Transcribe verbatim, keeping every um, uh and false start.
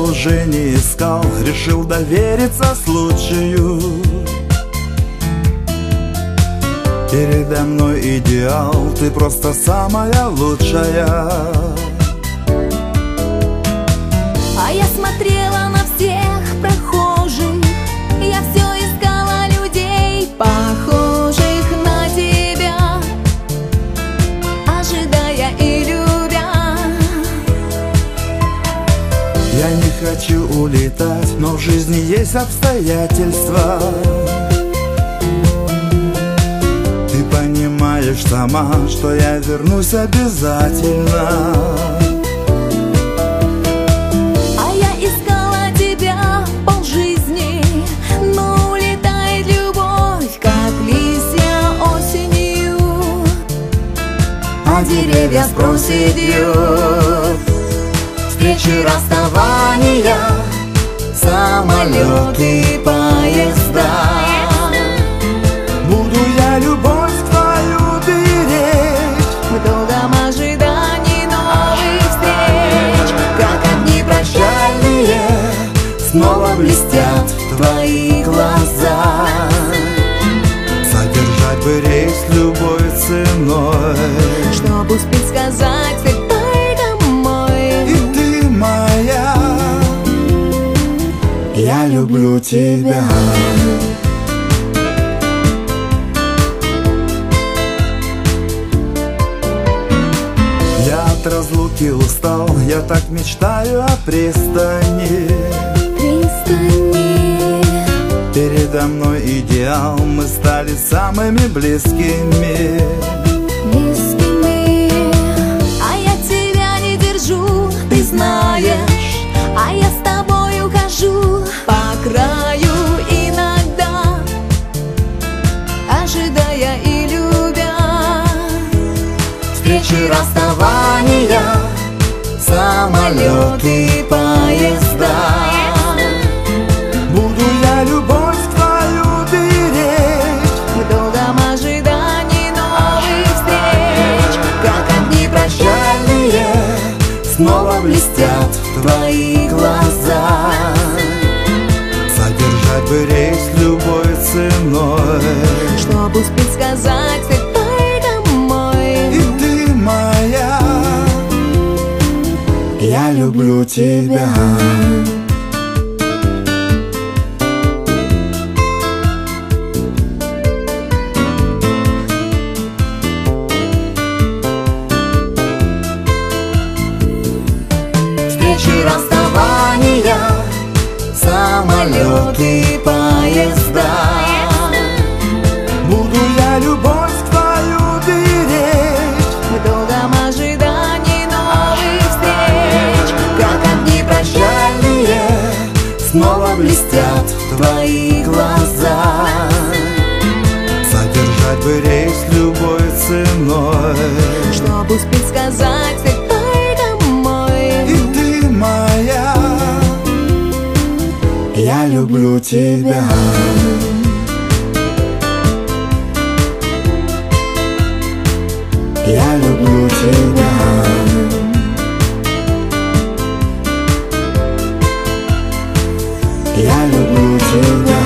уже не искал, решил довериться случаю. Передо мной идеал, ты просто самая лучшая. А я смотрела на всех прохожих, я все искала людей, похожих на тебя, ожидая и любя. Я не хочу улетать, но в жизни есть обстоятельства. Ты понимаешь сама, что я вернусь обязательно. А я искала тебя полжизни, но улетает любовь, как листья осенью, А деревья сбросит вьет. Встречи, расставания, самолеты, поезда. Буду я любовь твою беречь в долгом ожидании новых встреч. как огни прощальные, снова блестят твои глаза. Задержать бы рейс любой ценой, Чтоб успеть сказать, ты только мой. и ты моя. Я люблю тебя. Я от разлуки устал, я так мечтаю о пристани. Пристани. Передо мной идеал, мы стали самыми близкими. Близкими. А я тебя не держу, ты знаешь, а я с тобою хожу по краю иногда, ожидая и любя. Встречи, расставания, самолеты, поезда. Буду я любовь твою беречь В долгом ожидании новых встреч, как огни прощальные, снова блестят твои глаза. Задержать бы рейс любой ценой, Чтоб успеть сказать, ты только мой. и ты моя. Я люблю тебя. Встречи, расставания, самолеты, поезда. Буду я любовь твою беречь В долгом ожидании новых встреч, как огни прощальные, снова блестят твои глаза. Задержать бы рейс любой ценой, Чтоб успеть сказать, ты только мой. и ты моя. Я люблю тебя. Я люблю тебя. Я люблю тебя.